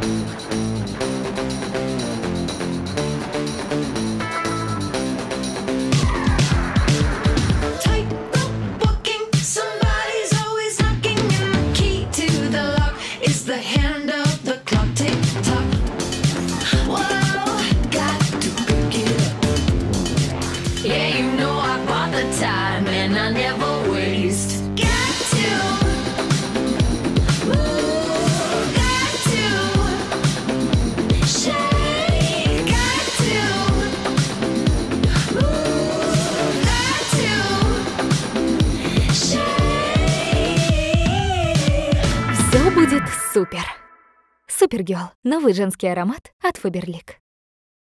Time and I never waste. Got to move, got to shake, got to move, got to shake. Все будет супер. Супергерл. Новый женский аромат от Faberlic.